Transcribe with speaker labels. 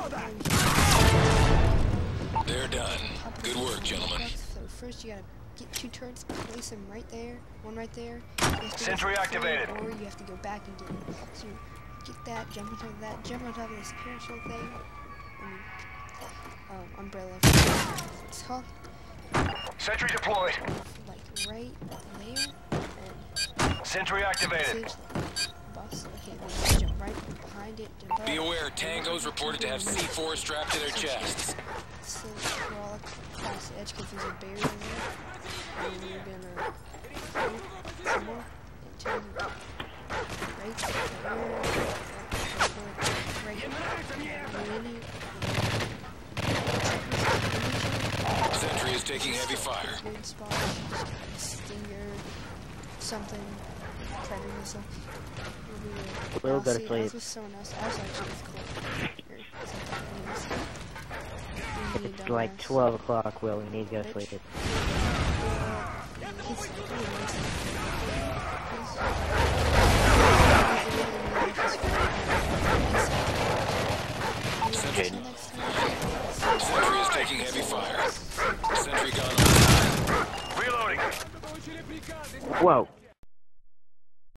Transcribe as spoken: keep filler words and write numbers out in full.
Speaker 1: They're done. Good work, gentlemen.
Speaker 2: So first you gotta get two turrets, place them right there, one right there.
Speaker 3: Sentry activated.
Speaker 2: Or you have to go back and get it. So you get that, jump on top of that, jump on top of this parachute thing. I mean, um, umbrella. Top.
Speaker 3: Sentry deployed.
Speaker 2: Like right there. And
Speaker 3: Sentry activated.
Speaker 2: Bus. Okay, then jump right behind it. Jump
Speaker 1: Be
Speaker 2: up.
Speaker 1: aware, Tango's reported to have C four strapped to their chests.
Speaker 2: So crawl across the edge because there's a barrier there. And then you're gonna go some more and turn right there. Right.
Speaker 1: Sentry is taking heavy fire.
Speaker 2: Good spot. Stinger. Something. Predator missile.
Speaker 4: We'll go to sleep.
Speaker 2: I was with someone else. I was actually with Cole.
Speaker 4: It's like twelve o'clock, Will. We need to go to sleep.
Speaker 1: Sentry. Sentry is taking heavy fire. Sentry gun on.
Speaker 3: Reloading.
Speaker 4: Whoa.